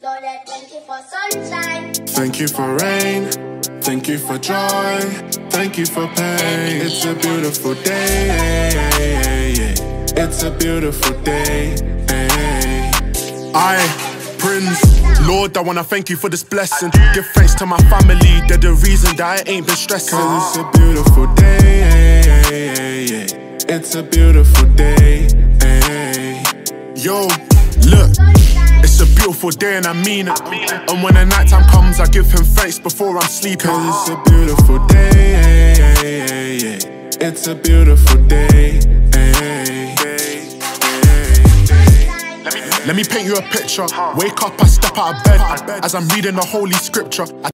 Lord, I thank you for sunshine. Thank you for rain. Thank you for joy. Thank you for pain. It's a beautiful day. It's a beautiful day. Prince, Lord, I wanna thank you for this blessing. Give thanks to my family, they're the reason that I ain't been stressing. Cause it's a beautiful day. It's a beautiful day. Yo, look, it's a beautiful day and I mean it. And when the night time comes, I give him thanks before I'm sleeping. Cause it's a beautiful day. It's a beautiful day. Let me paint you a picture. Wake up, I step out of bed. As I'm reading the holy scripture,